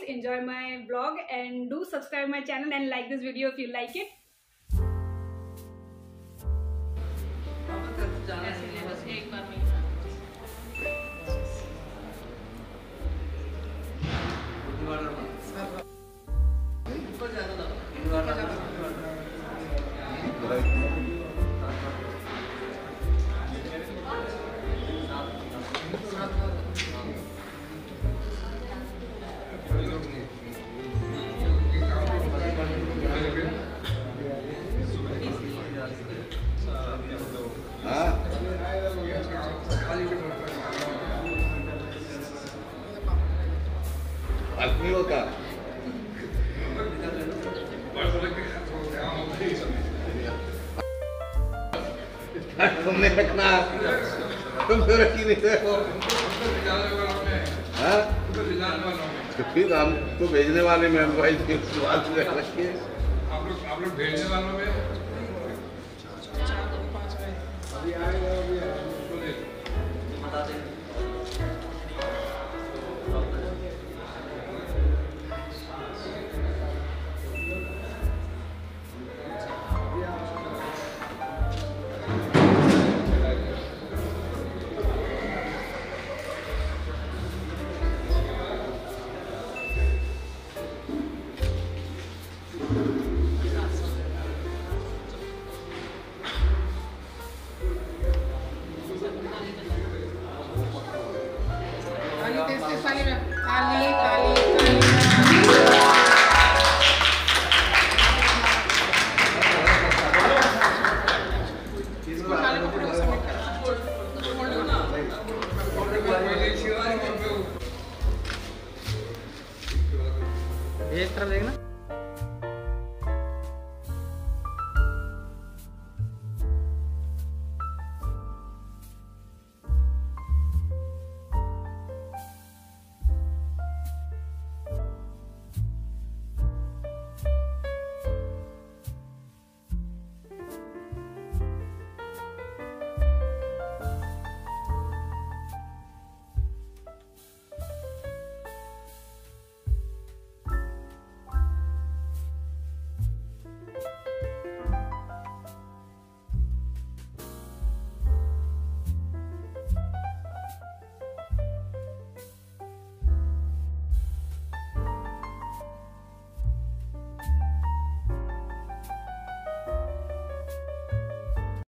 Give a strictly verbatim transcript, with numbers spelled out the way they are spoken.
enjoy my vlog and do subscribe my channel and like this video if you like it. आदमियों का तुमने रखना तुम तो रखी नहीं हो। हाँ तो फिर हम तो भेजने वाले में मोबाइल की बात रखिए। आप लोग आप लोग भेजने वालों में अभी आएगा अभी बता दें। काली काली काली एक तरफ देखना।